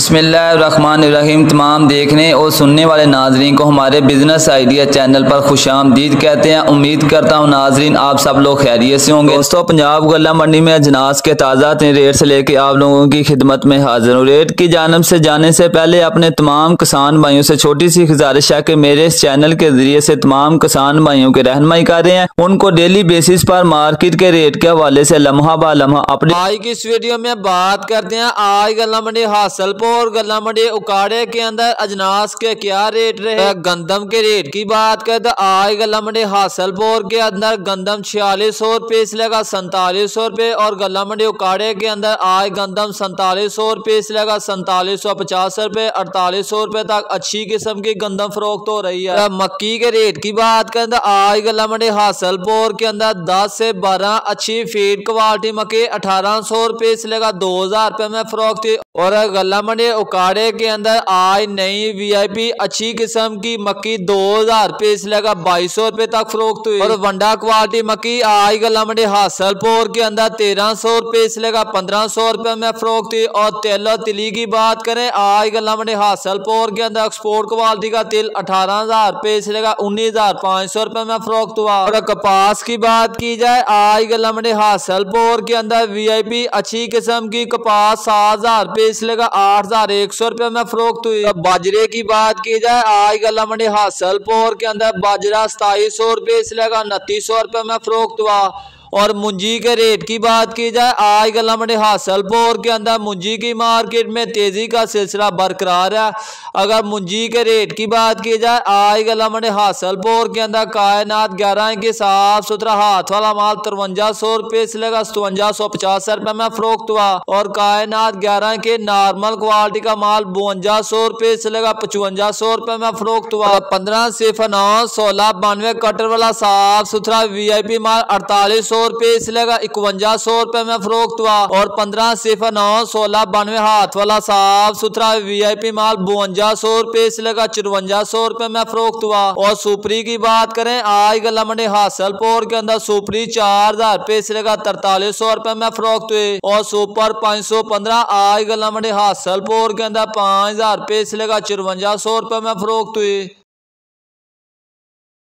बिस्मिल्लाहिर्रहमानिर्रहीम। तमाम देखने और सुनने वाले नाजरीन को हमारे बिजनेस आइडिया चैनल पर खुशामदीद कहते हैं। उम्मीद करता हूँ नाजरीन आप सब लोग खैरियत से होंगे। दोस्तों, पंजाब गल्ला मंडी में अजनास के ताज़ा रेट से लेके आप लोगों की खिदमत में हाजिर हूँ। रेट की जानब से जाने से पहले अपने तमाम किसान भाइयों से छोटी सी गुजारिश है कि मेरे इस चैनल के जरिए से तमाम किसान भाइयों की रहनुमाई कर रहे हैं, उनको डेली बेसिस पर मार्केट के रेट के हवाले से लम्हा बा लम्हा अपने आज की इस वीडियो में बात करते हैं। आज गल्ला मंडी हासिलपुर और गल्ला मंडी उकाड़े के अंदर अजनास के क्या रेट रहे। गंदम के रेट की बात करें तो आज गल्ला मंडी हासिलपुर के अंदर गंदम 4600 रुपये से लेगा 4700 रुपये और गल्ला मंडी उकाड़े के अंदर आज गंदम 4700 रुपये से लेगा 4750 रुपये 4800 रुपये तक अच्छी किस्म की गंदम फरोख्त हो रही है। मक्की के रेट की बात करें तो आज गल्ला मंडी हासिलपुर के अंदर 10 से 12 अच्छी फीड क्वालिटी मक्की 1800 रुपये से लेगा 2000 रुपये में फरोख्त थी और गल्ला मंडी उकाड़े के अंदर आज नई वीआईपी अच्छी किस्म की मक्की 2000 रुपये से लेकर 2200 रुपये तक फरोख्त हुई और वंडा क्वालिटी मक्की आज गल्ला मंडी हासिलपुर के अंदर 1300 रुपये से लेकर 1500 रुपये में फरोख्त हुई। और तेल और तिली की बात करें आज गल्ला मंडी हासिलपुर के अंदर एक्सपोर्ट क्वालिटी का तेल 18000 रुपये से लेकर 19500 रुपये में फरोख्त हुआ। और कपास की बात की जाए आज गल्ला मंडी हासिलपुर के अंदर वीआईपी अच्छी किस्म की कपास 7000 रुपये से लेकर 8100 रुपये में फरोख्त हुई। बाजरे की बात की जाए आज गल्ला मंडी हासिलपुर के अंदर बाजरा 2700 रुपये से लेकर 2900 रुपये में फरोख्त हुआ। और मुंजी के रेट की बात की जाए आज गल्ला मंडी हासिलपुर के अंदर मुंजी की मार्केट में तेजी का सिलसिला बरकरार है। अगर मुंजी के रेट की बात की जाए आज गल्ला मंडी हासिलपुर के अंदर कायनात 11 की साफ सुथरा हाथ वाला माल 5300 रुपये से लेकर 5750 रुपये में फरोख्त हुआ और कायनात 11 के नॉर्मल क्वालिटी का माल 5200 रुपये से लेकर 5500 रुपये में फरोख्त हुआ। 15 सिफर 9 16 92 कटर वाला साफ सुथरा वीआईपी माल 4800 रुपये से लेकर 5100 रुपये में फरोख्त हुआ और 15 सिफर 9 16 92 हाथ वाला साफ सुथरा वीआईपी माल 5200 रुपये से लेकर 5400 रुपये में फरोख्त हुआ। और सुपरी की बात करें आज गल्ला मंडी हासिलपुर के अंदर सुपरी 4000 रुपये से लेकर 4300 रुपये में फरोख्त हुई और सुपर 515 आज गल्ला मंडी हासिलपुर के अंदर 5000 रुपये से लेकर 5400 रुपये में फरोख्त हुई।